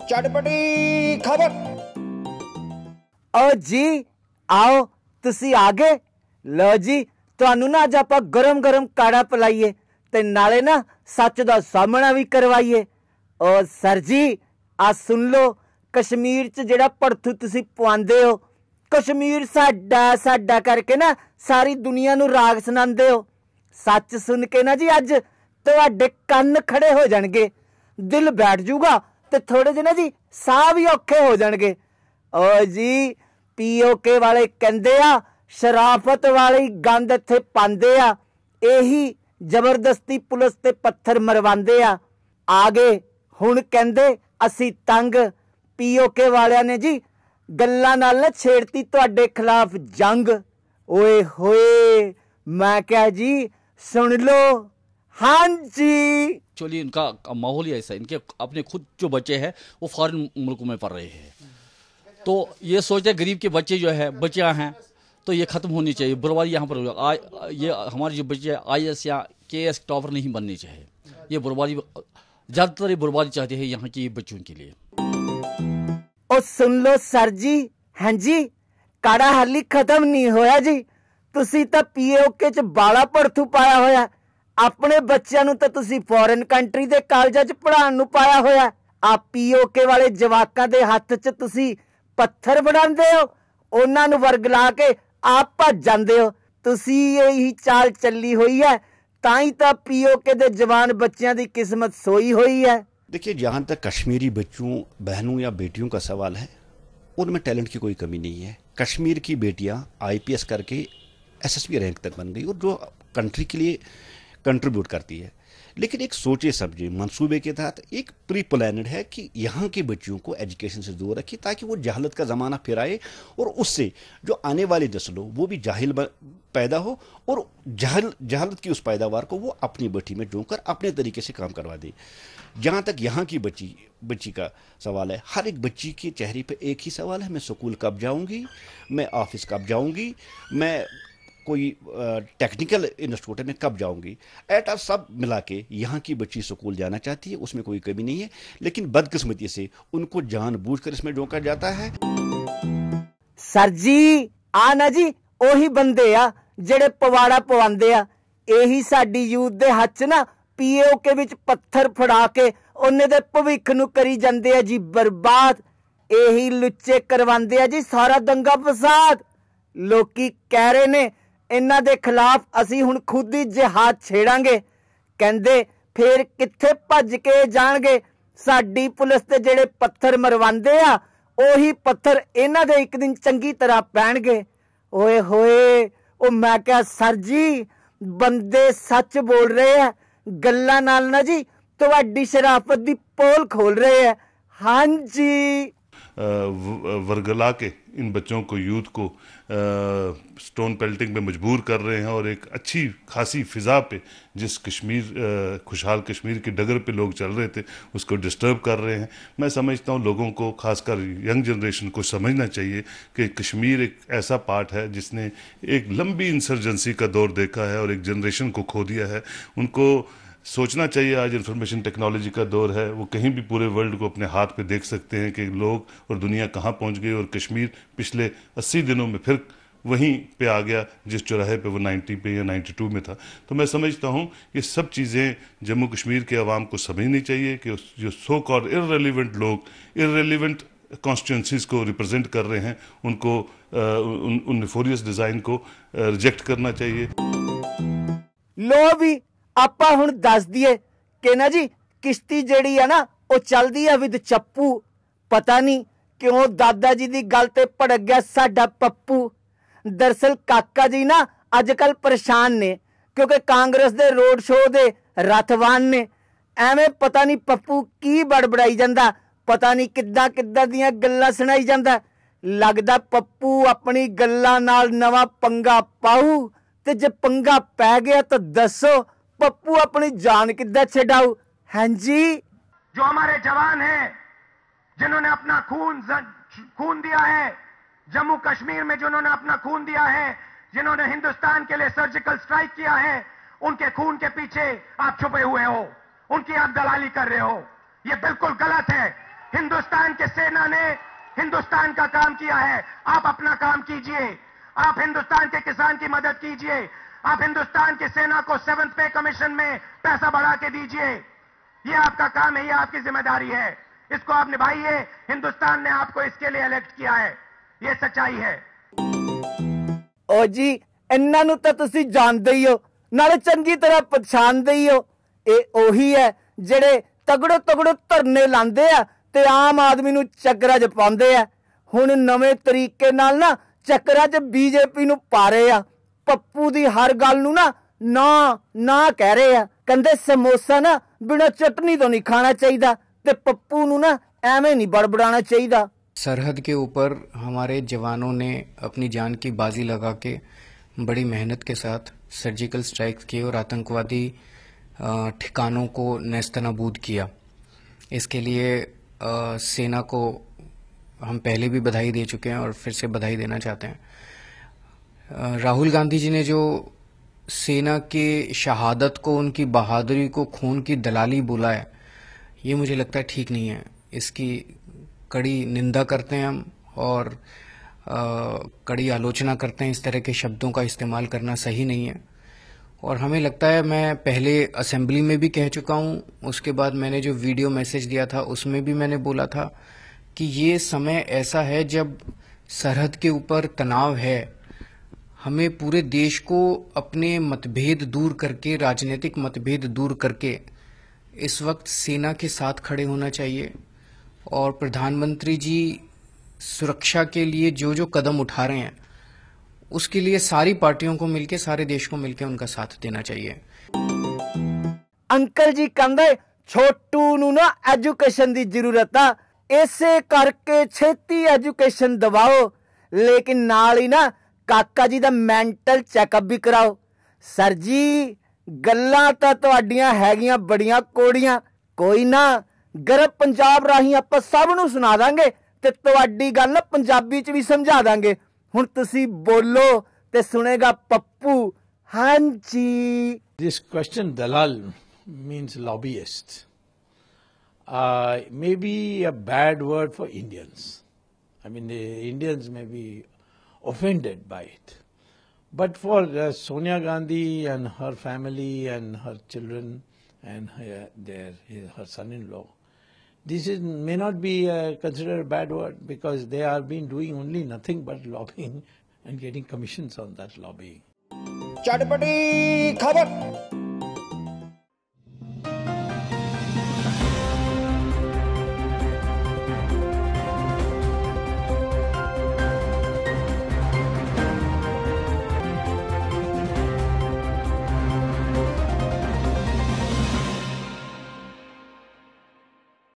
चटपटी खबर। ओ जी आओ तुसी आ गए। लो जी तुहानू ना अज आपां गरम गरम काढ़ा पिलाइए ते नाले ना सच दा सामना भी करवाइए। ओ सर जी आ सुन लो, कश्मीर च जेड़ा भड़थू तुसी पवांदे हो, कश्मीर साडा साडा करके ना सारी दुनिया नू राग सुनांदे हो। सच सुन के ना जी अज तुहाडे कन्न खड़े हो जाणगे, दिल बैठ जूगा ते थोड़े जे ना जी साह भी औखे हो जाणगे। ओ जी पीओके वाले कहंदे आ शराफत वाली गंद इत्थे पांदे आ, एही जबरदस्ती पुलिस ते पत्थर मरवांदे आ। आगे हुण कहंदे असी तंग, पीओके वालियां ने जी गल्लां नाल ना छेड़ती तुहाडे खिलाफ जंग। ओए होए मैं क्या जी सुन लो। हाँ जी एक्चुअली इनका माहौल ही ऐसा है, इनके अपने खुद जो बच्चे हैं वो फॉरेन मुल्कों में पढ़ रहे हैं, तो ये सोचते हैं गरीब के बच्चे जो है बच्चियां हैं तो ये खत्म होनी चाहिए, बुरबारी यहाँ पर ये हमारे जो बच्चे IAS या KS टॉपर नहीं बनने चाहिए। ये बुरबारी ज़्यादातर बुरबारी चाहते हैं यहाँ की बच्चों के लिए। ओ सुन लो सर जी, हाँ जी काड़ा हाली खत्म नहीं होया जी। तुसी तो पीओके च बाला भड़थू पाया होया, अपने बच्चों नू तो तुसी फॉरेन कंट्री दे कॉलेजां च पढ़ाउण नू पाया होया। आ पीओके वाले जवाकां दे हत्थ च तुसी पत्थर बनांदे हो, उन्हां नू वरगला के आप भज जांदे हो। तुसी यही चाल चली हुई है, ताई तो पीओके दे जवान बच्चों की किस्मत सोई हुई है। देखिए, जहाँ तक कश्मीरी बच्चों, बहनों या बेटियों का सवाल है, उनमें टैलेंट की कोई कमी नहीं है। कश्मीर की बेटियां IPS करके SSB रैंक तक बन गई और जो कंट्री के लिए कंट्रीब्यूट करती है। लेकिन एक सोचे समझे मंसूबे के तहत एक प्री प्लानड है कि यहाँ के बच्चों को एजुकेशन से दूर रखिए ताकि वो जहालत का ज़माना फिर आए और उससे जो आने वाली नस्ल हो वो भी जाहिल पैदा हो और जहालत की उस पैदावार को वो अपनी भट्टी में जोंकर अपने तरीके से काम करवा दे। जहाँ तक यहाँ की बच्ची का सवाल है, हर एक बच्ची के चेहरे पे एक ही सवाल है, मैं स्कूल कब जाऊँगी, मैं ऑफिस कब जाऊँगी, मैं कोई टेक्निकल इंस्टीट्यूट में कब जाऊंगी। एट सब मिला के यहाँ की बच्ची स्कूल जाना चाहती है, उसमें कोई कमी नहीं है, लेकिन बदकिस्मती से उनको जानबूझकर इसमें झोंका जाता है। सर जी आ ना जी ओही बंदे आ जेड़े पवाड़ा पवांदे आ, यही साडी यूथ दे हथ ना पीओके विच पत्थर फड़ा के उन्ने दे भविख नू करी जांदे आ जी बर्बाद। यही लुच्चे करवांदे आ जी सारा दंगा फसाद। लोकी कह रहे ने इन्हां दे खिलाफ असी हुण खुद ही जिहाद छेड़ांगे, कहंदे फिर कित्थे भज के जाणगे। साडी पुलिस ते जेड़े पत्थर मरवांदे आ ओही पत्थर इन्हां दे एक दिन चंगी तरह पैणगे। ओए होए ओ मैं क्या सर जी बंदे सच बोल रहे हैं, गल्लां नाल ना जी तुहाडी शराफत दी पोल खोल रहे हैं। हाँ जी वर्गला के इन बच्चों को, यूथ को स्टोन पेल्टिंग पे मजबूर कर रहे हैं और एक अच्छी खासी फिजा पे जिस खुशहाल कश्मीर की डगर पे लोग चल रहे थे उसको डिस्टर्ब कर रहे हैं। मैं समझता हूँ लोगों को, खासकर यंग जनरेशन को समझना चाहिए कि कश्मीर एक ऐसा पार्ट है जिसने एक लंबी इंसर्जेंसी का दौर देखा है और एक जनरेशन को खो दिया है। उनको सोचना चाहिए, आज इंफॉर्मेशन टेक्नोलॉजी का दौर है, वो कहीं भी पूरे वर्ल्ड को अपने हाथ पे देख सकते हैं कि लोग और दुनिया कहाँ पहुँच गई और कश्मीर पिछले 80 दिनों में फिर वहीं पे आ गया जिस चौराहे पे वो 90 पे या 92 में था। तो मैं समझता हूँ ये सब चीज़ें जम्मू कश्मीर के अवाम को समझनी चाहिए कि जो सो कॉल्ड इररेलेवेंट लोग इररेलेवेंट कॉन्स्टिट्यूंसीज को रिप्रेजेंट कर रहे हैं उनको उन नेफोरियस डिज़ाइन को रिजेक्ट करना चाहिए। लो भी आपा हुण दस दिए कि ना जी किश्ती जेड़ी है ना वो चलदी है विद चप्पू। पता नहीं क्यों दादा जी दी गल ते भड़क गया साडा पप्पू। दरअसल काका जी ना अजकल परेशान ने क्योंकि कांग्रेस दे रोड शो दे रथवान ने। एवें पता नहीं पप्पू की बड़बड़ाई जांदा, पता नहीं किद्दां किद्दां दियां गल्लां सुनाई जांदा। लगदा पप्पू अपनी गल्लां नाल नवां पंगा पाऊ, ते जे पंगा पै गया तो दसो पप्पू अपनी जान किद्दां छडाऊ। हाँ जी जो हमारे जवान हैं जिन्होंने अपना खून दिया है, जम्मू कश्मीर में जिन्होंने अपना खून दिया है, जिन्होंने हिंदुस्तान के लिए सर्जिकल स्ट्राइक किया है, उनके खून के पीछे आप छुपे हुए हो, उनकी आप दलाली कर रहे हो। ये बिल्कुल गलत है। हिंदुस्तान के सेना ने हिंदुस्तान का काम किया है। आप अपना काम कीजिए, आप हिंदुस्तान के किसान की मदद कीजिए, आप हिंदुस्तान की सेना को 7th पे कमीशन में पैसा बढ़ा के दीजिए। ये आपका काम है, ये आपकी जिम्मेदारी है, इसको आप निभाइए। हिंदुस्तान ने आपको इसके लिए इलेक्ट किया है, ये सच्चाई है। ओ जी ਇਹਨਾਂ ਨੂੰ ਤਾਂ ਤੁਸੀਂ ਜਾਣਦੇ ਹੀ ਹੋ, ਨਾਲੇ ਚੰਗੀ ਤਰ੍ਹਾਂ ਪਛਾਣਦੇ ਹੀ ਹੋ। ਇਹ ਉਹੀ ਹੈ ਜਿਹੜੇ ਤਗੜੋ ਤਗੜੋ ਧਰਨੇ ਲਾਉਂਦੇ ਆ ਤੇ ਆਮ ਆਦਮੀ ਨੂੰ ਚੱਕਰਾਂ 'ਚ ਪਾਉਂਦੇ ਆ। ਹੁਣ ਨਵੇਂ ਤਰੀਕੇ ਨਾਲ ਨਾ ਚੱਕਰਾਂ 'ਚ ਬੀਜੇਪੀ ਨੂੰ ਪਾ ਰਹੇ ਆ। ਪੱਪੂ ਦੀ ਹਰ ਗੱਲ ਨੂੰ ਨਾ ਕਹਿ ਰਹੇ ਆ। ਕਹਿੰਦੇ ਸਮੋਸਾ ਨਾ ਬਿਨਾਂ ਚਟਨੀ ਤੋਂ नहीं खाना चाहिए ਤੇ ਪੱਪੂ ਨੂੰ ਨਾ ਐਵੇਂ नहीं बड़बड़ाना चाहिए। सरहद के ऊपर हमारे जवानों ने अपनी जान की बाजी लगा के बड़ी मेहनत के साथ सर्जिकल स्ट्राइक्स किए और आतंकवादी ठिकानों को नेस्तनाबूद किया। इसके लिए सेना को हम पहले भी बधाई दे चुके हैं और फिर से बधाई देना चाहते हैं। राहुल गांधी जी ने जो सेना के शहादत को, उनकी बहादुरी को खून की दलाली बोला है, ये मुझे लगता है ठीक नहीं है। इसकी कड़ी निंदा करते हैं हम और कड़ी आलोचना करते हैं। इस तरह के शब्दों का इस्तेमाल करना सही नहीं है और हमें लगता है, मैं पहले असेंबली में भी कह चुका हूँ, उसके बाद मैंने जो वीडियो मैसेज दिया था उसमें भी मैंने बोला था कि ये समय ऐसा है जब सरहद के ऊपर तनाव है। हमें पूरे देश को अपने मतभेद दूर करके, राजनीतिक मतभेद दूर करके इस वक्त सेना के साथ खड़े होना चाहिए और प्रधानमंत्री जी सुरक्षा के लिए जो जो कदम उठा रहे हैं उसके लिए सारी पार्टियों को मिलकर, सारे देश को मिलकर उनका साथ देना चाहिए। अंकल जी कहंदे छोटू नूं ना एजुकेशन दी जरूरत आ, इसे करके छेती एजुकेशन दवाओ, लेकिन नाल ही ना काका जी दा मैंटल चैकअप भी कराओ। सर जी गल्लां तां तुहाडीआं हैगियां बड़ियां कोड़ियां, कोई ना गरब पंजाब राही आपां सब नूं सुना दांगे ते तुहाडी गल ना पंजाबी च भी समझा दांगे। हुण तुसी बोलो ते सुनेगा पप्पू। हाँ जी। This question dalal means lobbyist. Maybe a bad word for Indians. I mean, the Indians may be offended by it. But for Sonia Gandhi and her family and her children and her son-in-law, this may not be considered a bad word because they are been doing only nothing but lobbying and getting commissions on that lobbying. चटपटी खबर।